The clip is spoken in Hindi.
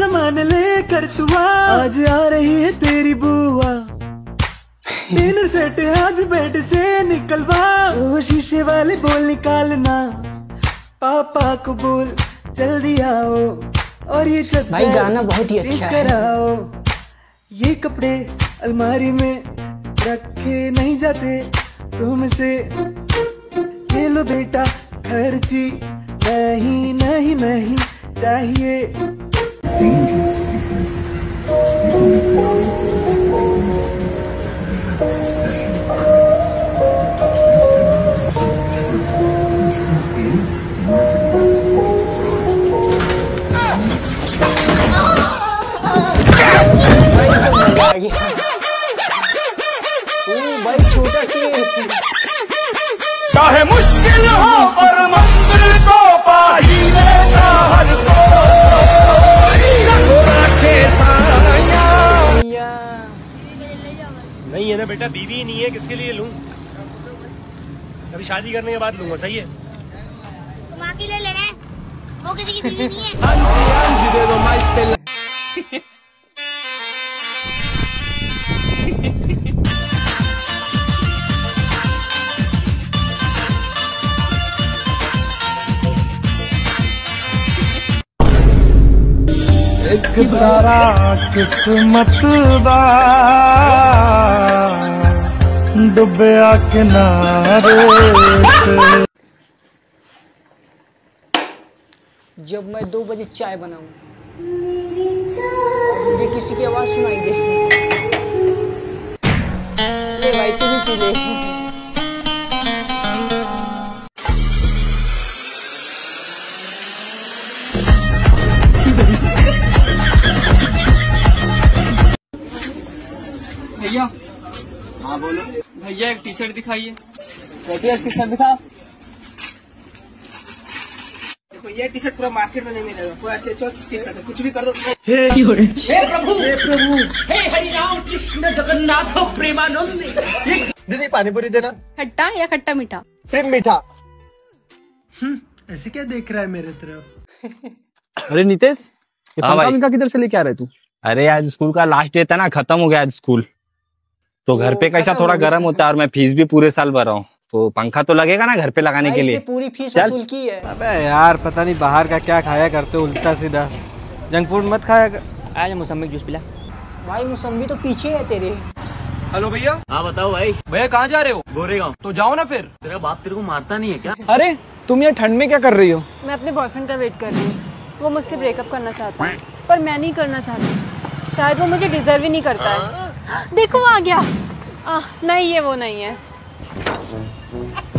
सामान ले कर तू आज आ रही है तेरी बुआ। डिनर सेट आज बेड से निकलवा, वो शीशे वाले बोल निकालना, पापा को बोल जल्दी आओ, और ये भाई गाना बहुत ही अच्छा कराओ। ये कपड़े अलमारी में रखे नहीं जाते तुमसे, ये लो बेटा खर्ची, नहीं नहीं नहीं चाहिए। भाई छोटा सी चाहे मुश्किल हो और मंजिल को पा ही लेगा हर कोई, रखे नहीं है ना बेटा, बीवी ही नहीं है, किसके लिए लूं? अभी शादी करने के बाद लूंगा, सही है? तुम आके ले ले, वो किसी की बीवी नहीं है। अंजी दे दो माइक पे। एक तारा किस्मत दा डुबया किनारे। जब मैं 2 बजे चाय बनाऊं, मुझे किसी की आवाज सुनाई दे, ले भाई तू भी पी ले। भैया। हाँ बोलो भैया, एक टी शर्ट दिखाइए। टी शर्ट दिखा। देखो ये टी शर्ट पूरा मार्केट में नहीं मिलेगा, पूरा कुछ भी कर दो। हे प्रभु, हे प्रभु, हे हरि राम कृष्ण जगन्नाथ प्रेमानंद। दीदी पानी पूरी देना। खट्टा या खट्टा मीठा? सिर्फ मीठा। ऐसे क्या देख रहा है मेरे तरफ? अरे नितेश, ये हाँ भाई। पंखा किधर से लेके आ रहे तू? अरे आज स्कूल का लास्ट डे था ना, खत्म हो गया आज स्कूल, तो घर पे कैसा थोड़ा गर्म होता है, और मैं फीस भी पूरे साल भर रहा हूँ, तो पंखा तो लगेगा ना घर पे लगाने के लिए। पूरी फीस चल। वसूल की है। अबे यार पता नहीं बाहर का क्या खाया करते हो, उल्टा सीधा जंक फूड मत खाया कर। आज मौसमी जूस पिला। भाई मौसमी तो पीछे है तेरे। हेलो भैया। हाँ बताओ भाई। भैया कहाँ जा रहे हो? गोरेगांव। तो जाओ ना फिर। तेरा बाप तेरे को मारता नहीं है क्या? अरे तुम ये ठंड में क्या कर रही हो? मैं अपने बॉयफ्रेंड का वेट कर रही हूँ, वो मुझसे ब्रेकअप करना चाहता है, पर मैं नहीं करना चाहती, शायद वो मुझे डिजर्व ही नहीं करता है। देखो आ गया। नहीं ये वो नहीं है।